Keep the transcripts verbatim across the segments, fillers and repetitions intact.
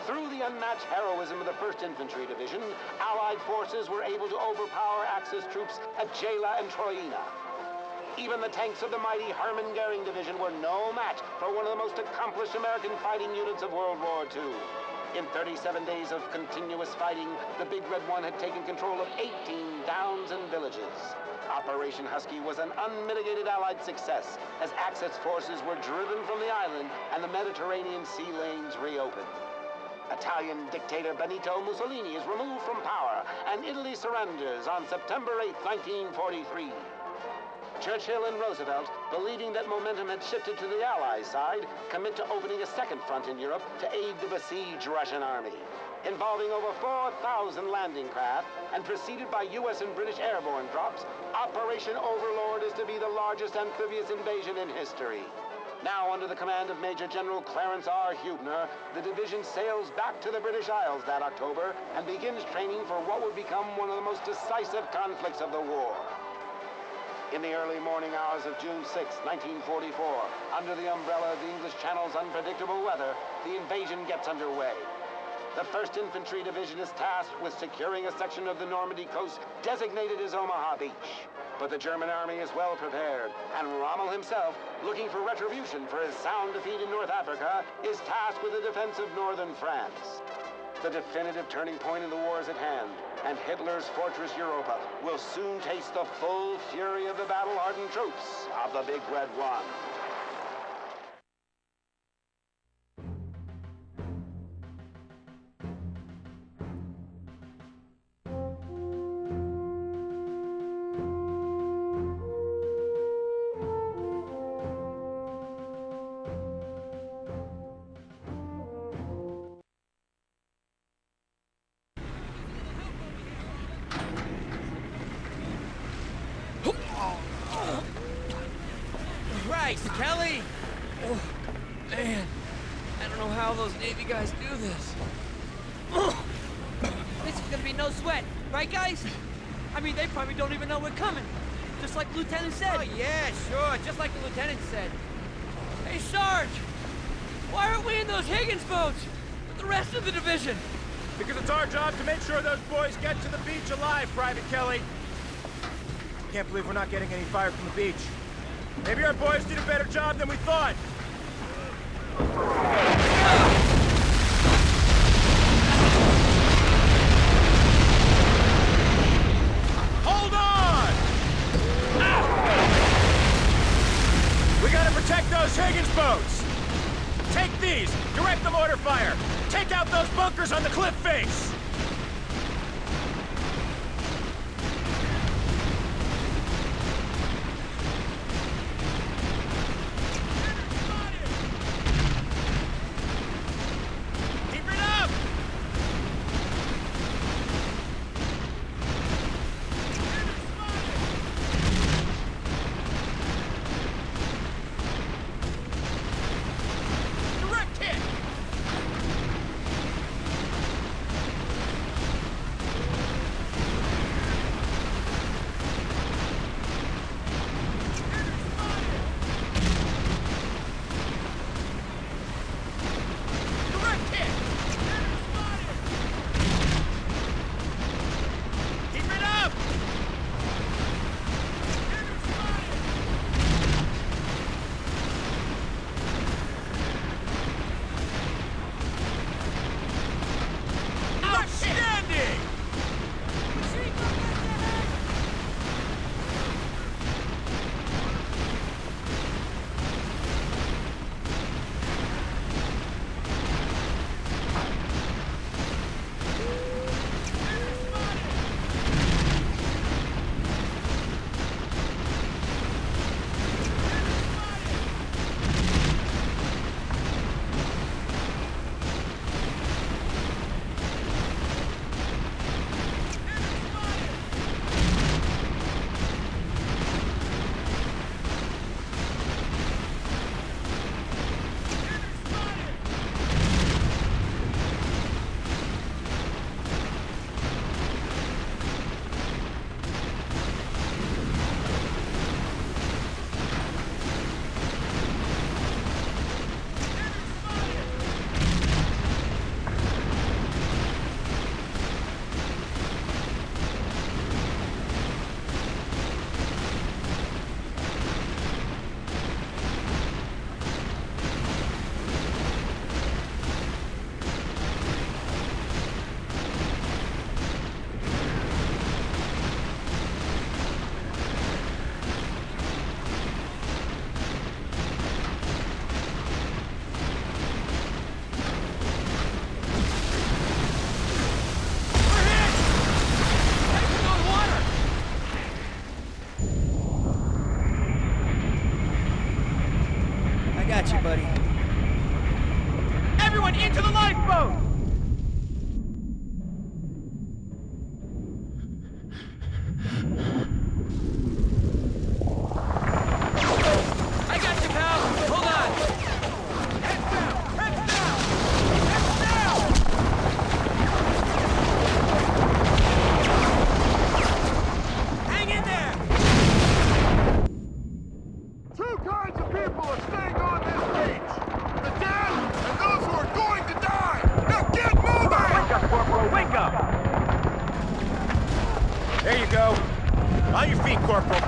Through the unmatched heroism of the first Infantry Division, Allied forces were able to overpower Axis troops at Jela and Troina. Even the tanks of the mighty Hermann Goering Division were no match for one of the most accomplished American fighting units of World War Two. In thirty-seven days of continuous fighting, the Big Red One had taken control of eighteen towns and villages. Operation Husky was an unmitigated Allied success as Axis forces were driven from the island and the Mediterranean sea lanes reopened. Italian dictator Benito Mussolini is removed from power and Italy surrenders on September eighth, nineteen forty-three. Churchill and Roosevelt, believing that momentum had shifted to the Allies' side, commit to opening a second front in Europe to aid the besieged Russian army. Involving over four thousand landing craft and preceded by U S and British airborne drops, Operation Overlord is to be the largest amphibious invasion in history. Now under the command of Major General Clarence R. Hubner, the division sails back to the British Isles that October and begins training for what would become one of the most decisive conflicts of the war. In the early morning hours of June sixth, nineteen forty-four, under the umbrella of the English Channel's unpredictable weather, the invasion gets underway. The first Infantry Division is tasked with securing a section of the Normandy coast designated as Omaha Beach. But the German army is well prepared, and Rommel himself, looking for retribution for his sound defeat in North Africa, is tasked with the defense of northern France. The definitive turning point in the war is at hand, and Hitler's Fortress Europa will soon taste the full fury of the battle-hardened troops of the Big Red One. Kelly! Oh, man. I don't know how those Navy guys do this. This is gonna be no sweat, right guys? I mean, they probably don't even know we're coming. Just like the Lieutenant said. Oh, yeah, sure. Just like the Lieutenant said. Hey, Sarge! Why aren't we in those Higgins boats with the rest of the division? Because it's our job to make sure those boys get to the beach alive, Private Kelly. Can't believe we're not getting any fire from the beach. Maybe our boys did a better job than we thought. Hold on! We gotta protect those Higgins boats! Take these! Direct the mortar fire! Take out those bunkers on the cliff face! On your feet, Corporal.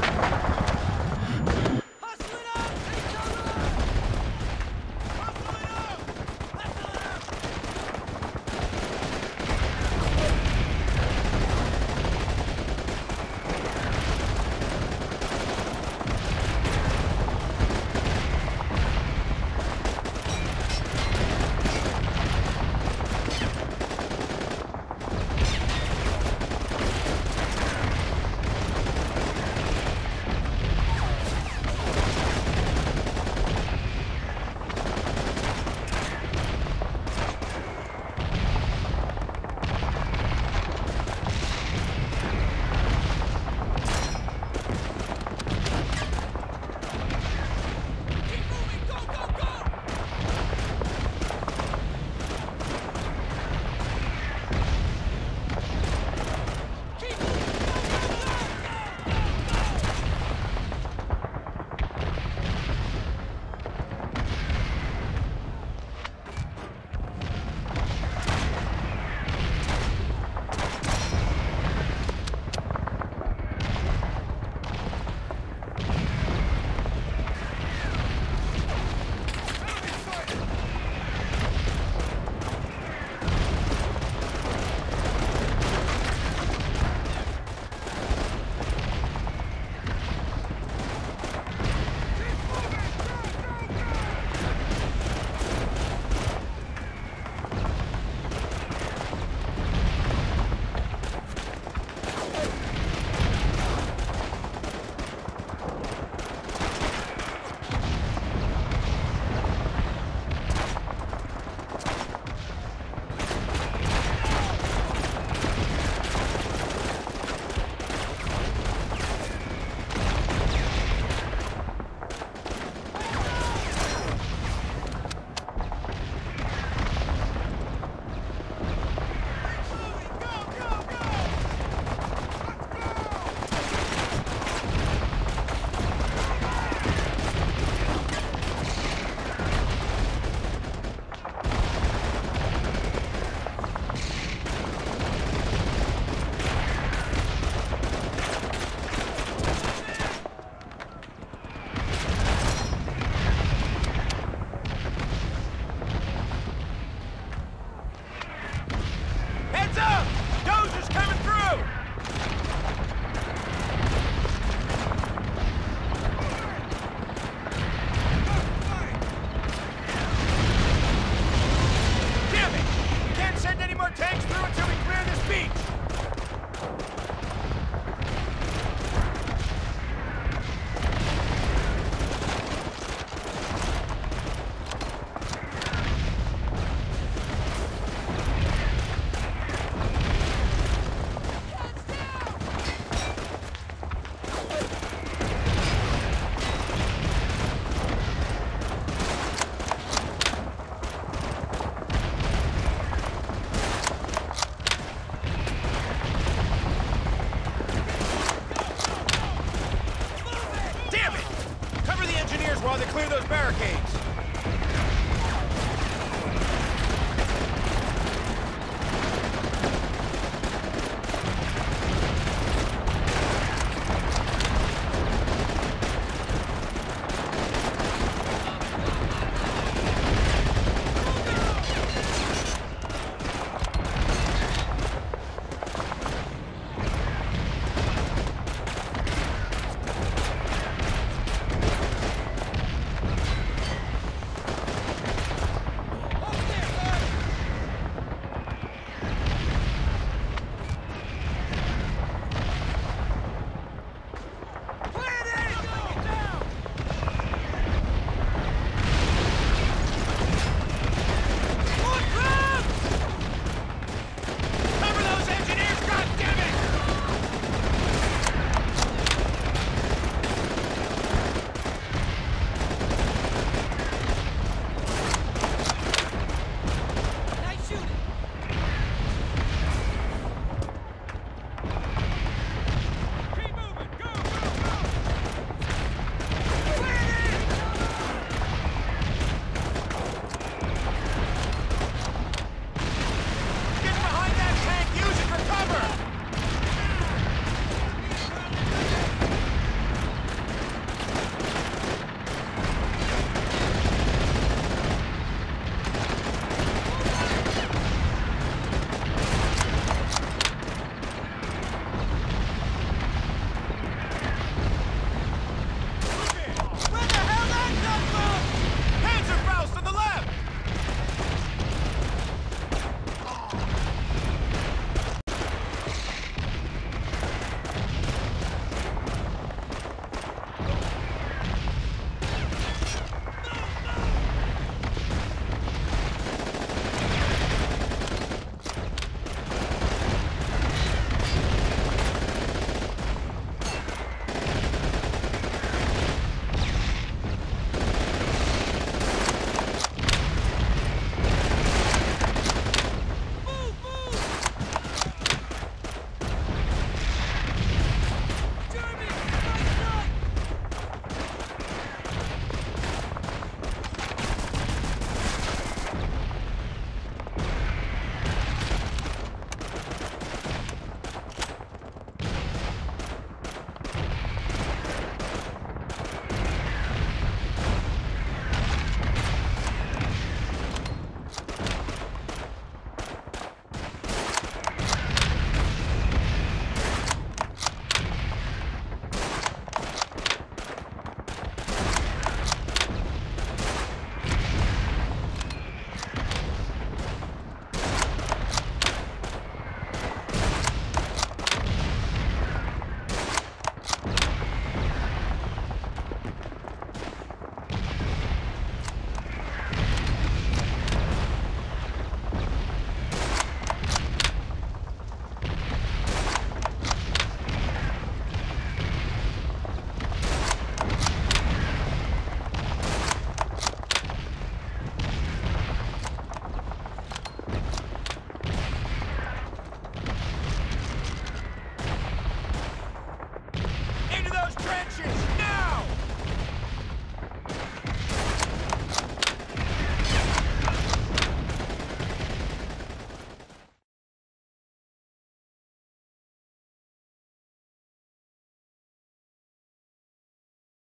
Tanks